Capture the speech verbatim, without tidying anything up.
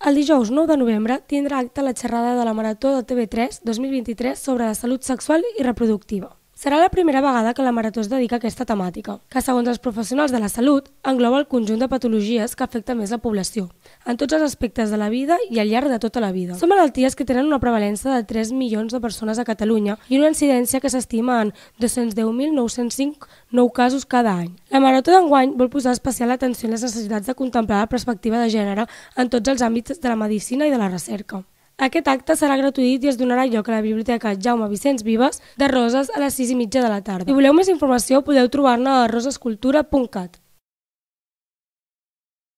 El dijous nou de novembre tindrà acte la xerrada de la Marató de T V tres dos mil vint-i-tres sobre la salut sexual i reproductiva. Serà la primera vegada que la Marató es dedica a aquesta temàtica, que segons els professionals de la salut engloba el conjunt de patologies que afecta més la població, en tots els aspectes de la vida i al llarg de tota la vida. Són malalties que tenen una prevalença de tres milions de persones a Catalunya i una incidència que s'estima en dos-cents deu mil nou-cents cinc nous casos cada any. La Marató d'enguany vol posar especial atenció en les necessitats de contemplar la perspectiva de gènere en tots els àmbits de la medicina i de la recerca. Aquest acte serà gratuït i es donarà lloc a la Biblioteca Jaume Vicens Vives de Roses a les sis i mitja de la tarda. Si voleu més informació podeu trobar-ne a rosescultura punt cat.